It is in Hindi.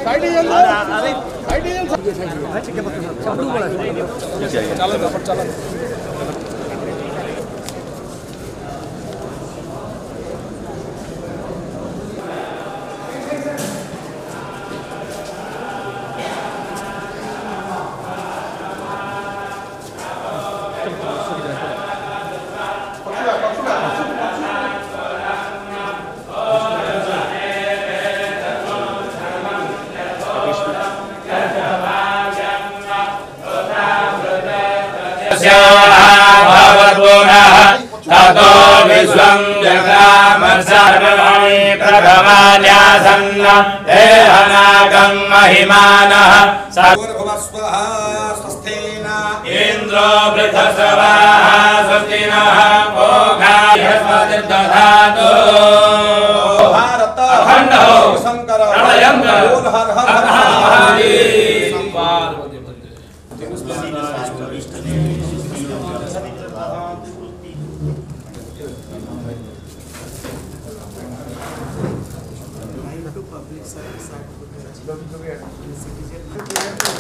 ततो विश्वं जगामर्षर्वाणि प्रथमान्यासन्न देहनागं महिमानः सर्वभुवस्वः स्वस्तेन इन्द्रो वृद्धस्रवाः स्वस्ति नः भोगायस्मदिर्दधातु भारत अखण्डो शंकर प्रणयं बोल हर हर महादेव public service act